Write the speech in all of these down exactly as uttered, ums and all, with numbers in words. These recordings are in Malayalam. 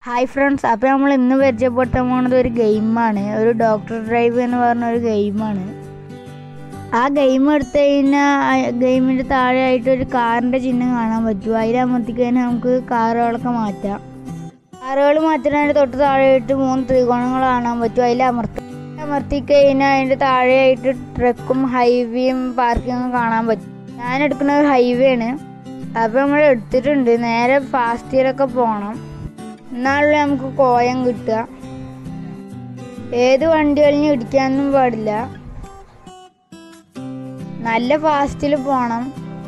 ഹായ് ഫ്രണ്ട്സ്, അപ്പോൾ നമ്മൾ ഇന്ന് പരിചയപ്പെടുത്താൻ പോകുന്നത് ഒരു ഗെയിമാണ്. ഒരു ഡോക്ടർ ഡ്രൈവ് എന്ന് പറഞ്ഞ ഒരു ഗെയിമാണ്. ആ ഗെയിം എടുത്തു കഴിഞ്ഞാൽ ഗെയിമിൻ്റെ താഴെയായിട്ട് ഒരു കാറിൻ്റെ ചിഹ്നം കാണാൻ പറ്റും. അതിലമർത്തി കഴിഞ്ഞാൽ നമുക്ക് കാറുകളൊക്കെ മാറ്റാം. കാറുകൾ മാറ്റുന്നതിൻ്റെ തൊട്ട് താഴെയായിട്ട് മൂന്ന് ത്രികോണങ്ങൾ കാണാൻ പറ്റും. അതിൽ അമർത്തി അമർത്തി കഴിഞ്ഞാൽ അതിൻ്റെ താഴെയായിട്ട് ട്രക്കും ഹൈവേയും പാർക്കിങ്ങും കാണാൻ പറ്റും. ഞാൻ എടുക്കുന്ന ഒരു ഹൈവേ ആണ്. അപ്പോൾ നമ്മൾ എടുത്തിട്ടുണ്ട്. നേരെ ഫാസ്റ്റിലൊക്കെ പോകണം, എന്നാലും നമുക്ക് കോയം കിട്ടുക. ഏത് വണ്ടികളിലും ഇടിക്കാനൊന്നും പാടില്ല. നല്ല ഫാസ്റ്റിൽ പോകണം,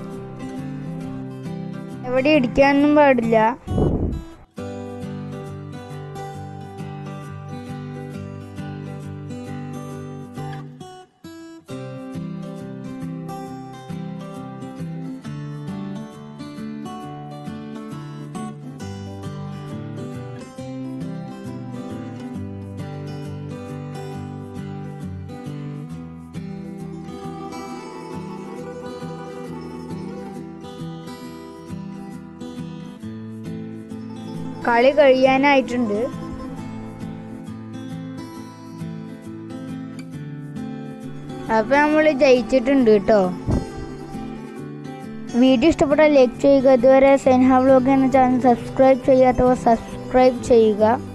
എവിടെ ഇടിക്കാനൊന്നും പാടില്ല. കളി കഴിയാനായിട്ടുണ്ട്. അപ്പം നമ്മൾ ജയിച്ചിട്ടുണ്ട് കേട്ടോ. വീഡിയോ ഇഷ്ടപ്പെട്ടാൽ ലൈക്ക് ചെയ്യുക. ഇതുവരെ സെൻഹ വ്ലോഗ് എന്ന ചാനൽ സബ്സ്ക്രൈബ് ചെയ്യാത്തവർ സബ്സ്ക്രൈബ് ചെയ്യുക.